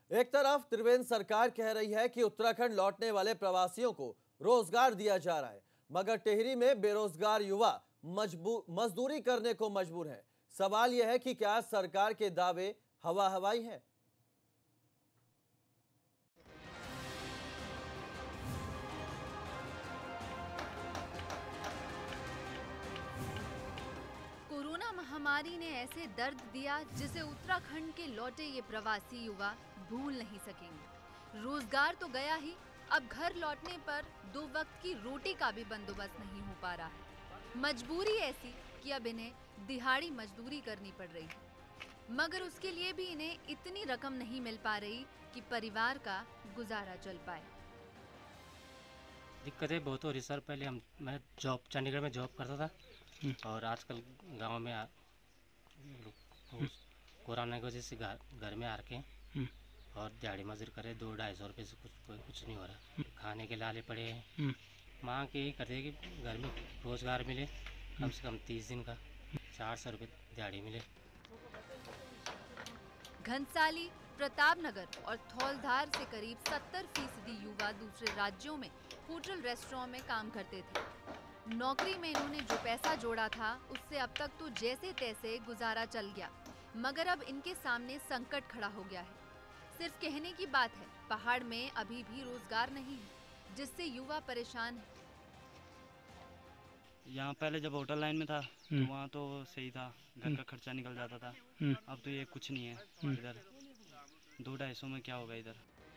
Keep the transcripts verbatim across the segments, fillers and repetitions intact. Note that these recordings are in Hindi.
एक तरफ त्रिवेंद्र सरकार कह रही है कि उत्तराखंड लौटने वाले प्रवासियों को रोजगार दिया जा रहा है, मगर टिहरी में बेरोजगार युवा मजबूर मजदूरी करने को मजबूर है। सवाल यह है कि क्या सरकार के दावे हवा हवाई हैं? कोरोना महामारी ने ऐसे दर्द दिया जिसे उत्तराखंड के लौटे ये प्रवासी युवा भूल नहीं सकेंगे। रोजगार तो गया ही, अब घर लौटने पर दो वक्त की रोटी का भी बंदोबस्त नहीं हो पा रहा है। मजबूरी ऐसी कि अब इन्हें दिहाड़ी मजदूरी करनी पड़ रही है, मगर उसके लिए भी इन्हें इतनी रकम नहीं मिल पा रही कि परिवार का गुजारा चल पाए। दिक्कतें बहुत हो रही सर। पहले हम मैं जॉब चंडीगढ़ में जॉब करता था और आजकल गांव में आ, कोरोना की वजह से घर में आ के और दिहाड़ी मजदूरी करे, दो ढाई सौ रुपये से कुछ कोई कुछ नहीं हो रहा। खाने के लाले पड़े हैं। मांग यही करते कि घर में रोजगार मिले, कम से कम तीस दिन का चार सौ रुपये दिहाड़ी मिले। घनसाली, प्रतापनगर और थौलधार से करीब सत्तर फीसदी युवा दूसरे राज्यों में होटल रेस्टोरेंट में काम करते थे। नौकरी में इन्होंने जो पैसा जोड़ा था उससे अब तक तो जैसे तैसे गुजारा चल गया, मगर अब इनके सामने संकट खड़ा हो गया है। सिर्फ कहने की बात है, पहाड़ में अभी भी रोजगार नहीं है, जिससे युवा परेशान है। यहाँ पहले जब होटल लाइन में था तो वहाँ तो सही था, घर का खर्चा निकल जाता था। अब तो ये कुछ नहीं है। इधर दो ढाई सौ में क्या होगा इधर।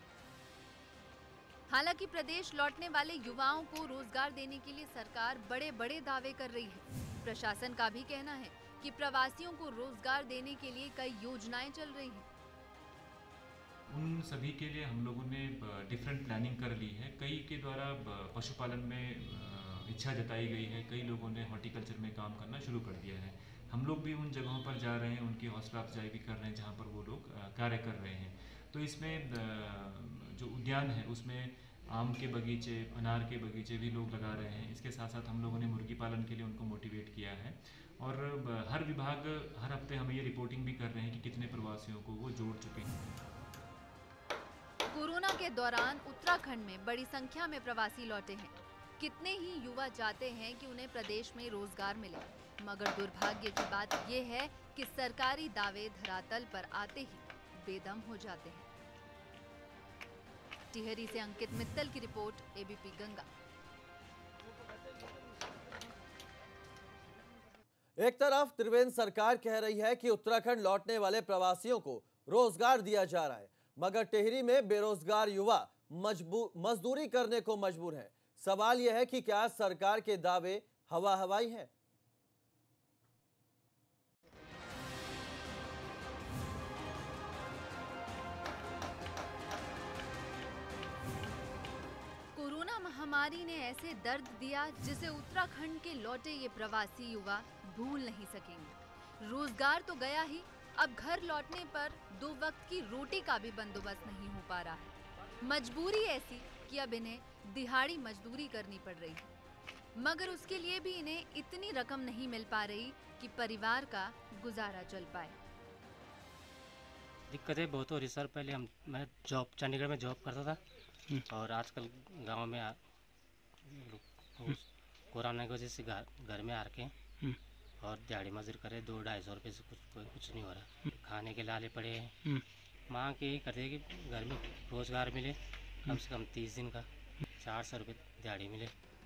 हालांकि प्रदेश लौटने वाले युवाओं को रोजगार देने के लिए सरकार बड़े बड़े दावे कर रही है। प्रशासन का भी कहना है कि प्रवासियों को रोजगार देने के लिए कई योजनाएं चल रही हैं। उन सभी के लिए हम लोगों ने डिफरेंट प्लानिंग कर ली है। कई के द्वारा पशुपालन में इच्छा जताई गई है, कई लोगों ने हॉर्टिकल्चर में काम करना शुरू कर दिया है। हम लोग भी उन जगहों पर जा रहे हैं, उनकी हौसला अफजाई भी कर रहे हैं जहाँ पर वो लोग कार्य कर रहे हैं। तो इसमें जो उद्यान है उसमें आम के बगीचे, अनार के बगीचे भी लोग लगा रहे हैं। इसके साथ साथ हम लोगों ने मुर्गी पालन के लिए उनको मोटिवेट किया है और हर विभाग हर हफ्ते हमें ये रिपोर्टिंग भी कर रहे हैं कि कितने प्रवासियों को वो जोड़ चुके हैं। कोरोना के दौरान उत्तराखंड में बड़ी संख्या में प्रवासी लौटे हैं। कितने ही युवा चाहते हैं कि उन्हें प्रदेश में रोजगार मिले, मगर दुर्भाग्य की बात यह है कि सरकारी दावे धरातल पर आते ही बेदम हो जाते हैं। टिहरी से अंकित मित्तल की रिपोर्ट, एबीपी गंगा। एक तरफ त्रिवेंद्र सरकार कह रही है कि उत्तराखंड लौटने वाले प्रवासियों को रोजगार दिया जा रहा है, मगर टिहरी में बेरोजगार युवा मजबूर मजदूरी करने को मजबूर है। सवाल यह है कि क्या सरकार के दावे हवा हवाई हैं? कोरोना महामारी ने ऐसे दर्द दिया जिसे उत्तराखंड के लौटे ये प्रवासी युवा भूल नहीं सकेंगे। रोजगार तो गया ही, अब घर लौटने पर दो वक्त की रोटी का भी बंदोबस्त नहीं हो पा रहा है। मजबूरी ऐसी कि अब इन्हें दिहाड़ी मजदूरी करनी पड़ रही है, मगर उसके लिए भी इन्हें इतनी रकम नहीं मिल पा रही कि परिवार का गुजारा चल पाए। दिक्कतें बहुत हो रही सर। पहले हम मैं जॉब चंडीगढ़ में जॉब करता था और आजकल गांव में आ, कोरोना की वजह से घर में आ के और दिहाड़ी मजदूरी करे, दो ढाई सौ रुपये से कुछ कोई कुछ नहीं हो रहा। खाने के लाले पड़े हैं। मांग यही करते कि घर में रोजगार मिले, कम से कम तीस दिन का चार सौ रुपये दिहाड़ी मिले।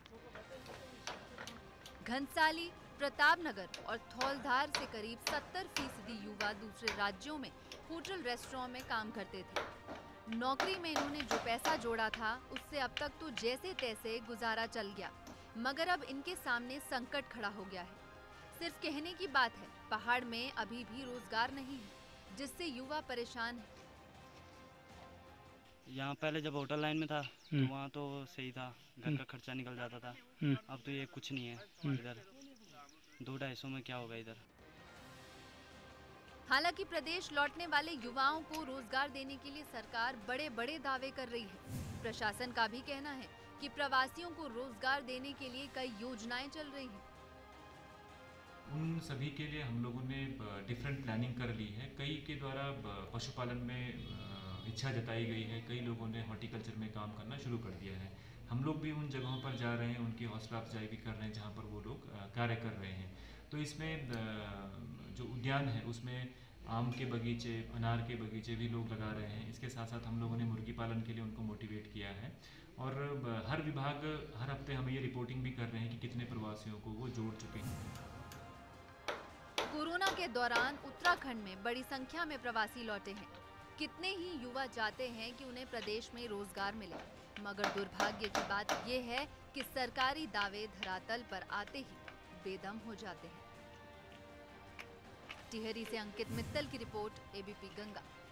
घनसाली, प्रतापनगर और थौलधार से करीब सत्तर फीसदी युवा दूसरे राज्यों में होटल रेस्टोरेंट में काम करते थे। नौकरी में इन्होंने जो पैसा जोड़ा था उससे अब तक तो जैसे तैसे गुजारा चल गया, मगर अब इनके सामने संकट खड़ा हो गया है। सिर्फ कहने की बात है, पहाड़ में अभी भी रोजगार नहीं है, जिससे युवा परेशान है। यहाँ पहले जब होटल लाइन में था तो वहाँ तो सही था, घर का खर्चा निकल जाता था। अब तो ये कुछ नहीं है। इधर दो ढाई सौ में क्या होगा इधर। हालांकि प्रदेश लौटने वाले युवाओं को रोजगार देने के लिए सरकार बड़े बड़े दावे कर रही है। प्रशासन का भी कहना है कि प्रवासियों को रोजगार देने के लिए कई योजनाएं चल रही हैं। उन सभी के लिए हम लोगों ने डिफरेंट प्लानिंग कर ली है। कई के द्वारा पशुपालन में इच्छा जताई गई है, कई लोगों ने हॉर्टिकल्चर में काम करना शुरू कर दिया है। हम लोग भी उन जगहों पर जा रहे हैं, उनकी हौसला अफजाई भी कर रहे हैं जहाँ पर वो लोग कार्य कर रहे हैं। तो इसमें जो उद्यान है उसमें आम के बगीचे, अनार के बगीचे भी लोग लगा रहे हैं। इसके साथ साथ हम लोगों ने मुर्गी पालन के लिए उनको मोटिवेट किया है और हर विभाग हर हफ्ते हमें ये रिपोर्टिंग भी कर रहे हैं कि कितने प्रवासियों को वो जोड़ चुके हैं। कोरोना के दौरान उत्तराखंड में बड़ी संख्या में प्रवासी लौटे हैं। कितने ही युवा चाहते हैं कि उन्हें प्रदेश में रोजगार मिले, मगर दुर्भाग्य की बात ये है कि सरकारी दावे धरातल पर आते ही बेदम हो जाते हैं। टिहरी से अंकित मित्तल की रिपोर्ट, एबीपी गंगा।